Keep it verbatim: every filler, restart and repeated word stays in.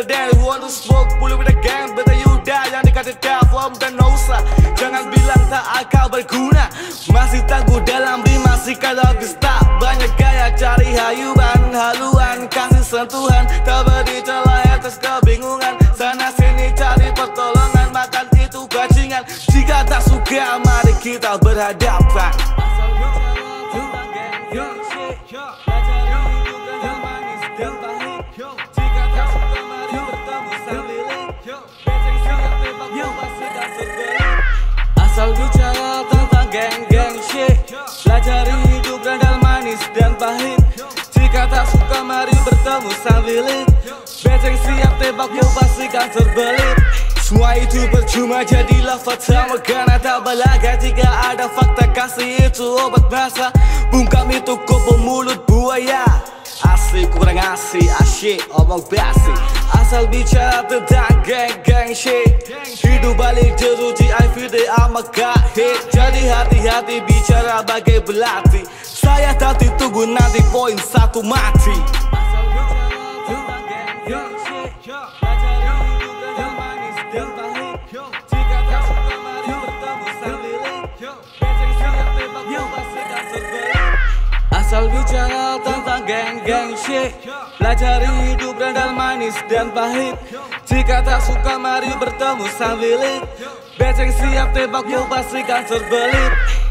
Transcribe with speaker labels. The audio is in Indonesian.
Speaker 1: better dance. Want to smoke, pull with the gang, better you die. Yang dikasih telepon dan no usah. Jangan bilang tak akal berguna. Masih tangguh dalam rima, psikologis tak banyak gaya. Cari hayuan, haluan, kasih sentuhan. Tak beri celah atas kebingungan. Sana sini cari pertolongan, makan itu bajingan. Jika tak suka, mari kita berhadapan. Asal bicara tentang geng-geng shit, pelajari hidup randal manis dan pahit. Jika tak suka mari bertemu sambil lit. Beceng siap tembak kau pastikan terbelit. Semua itu percuma jadilah fatama karena tak balaga. Jika ada fakta kasih itu obat masa. Bungkam itu kau pemulut buaya. Asli kurang asli, asyik omong basi. Asal bicara tentang geng-geng shit, hidup balik jeruji I feel they amat gak hit. Jadi hati-hati bicara bagai belati. Saya tadi tunggu nanti poin satu mati. Asal bicara tentang geng-geng shit, pelajari hidup randal manis dan pahit. Jika tak suka mari bertemu sambil lit. Beceng siap tembak kau pastikan terbelit.